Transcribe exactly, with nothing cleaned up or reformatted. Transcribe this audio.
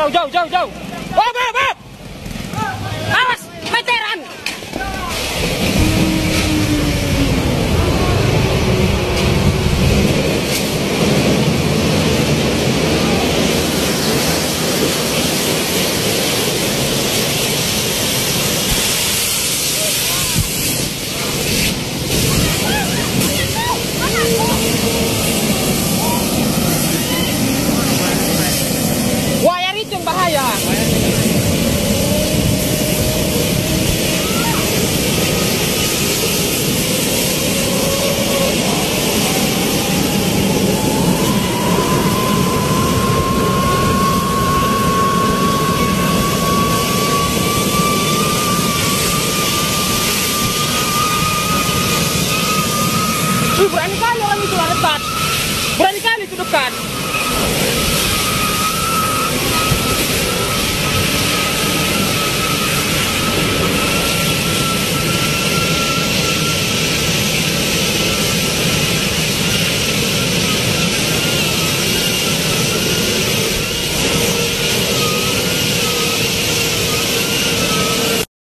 Jauh, jauh, jauh, jauh. Oh, Bob, Bob. Awas, meteran. Wayar itu yang bahaya. Ih, berani kali orang itu dekat. Berani kali itu dekat.